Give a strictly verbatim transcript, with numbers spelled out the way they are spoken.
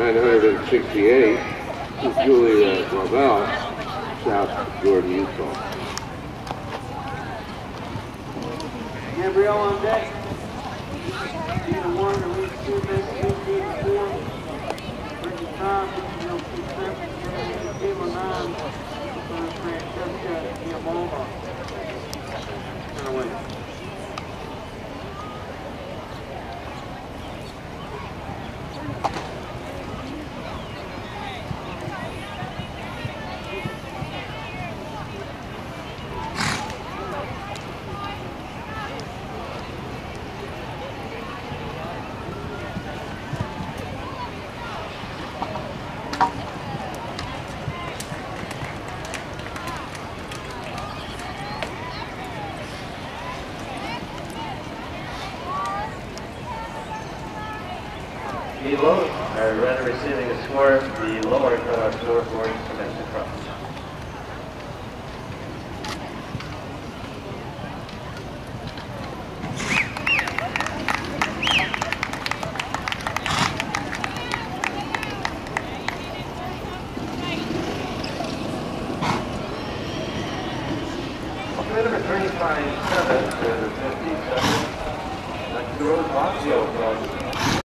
nine hundred sixty-eight is Julie uh, Lavelle, South Jordan, Utah. Gabrielle on deck. Either one, at least two, maybe fifteen, four. Bridget Tom, fifteen oh two seven. Game on nine. Francesca Diamoma. Turn away. The low, or rather receiving a score, the lower cutoff score for domestic cross. Number thirty-five seven to fifty-seven. That's the Rose Boxio from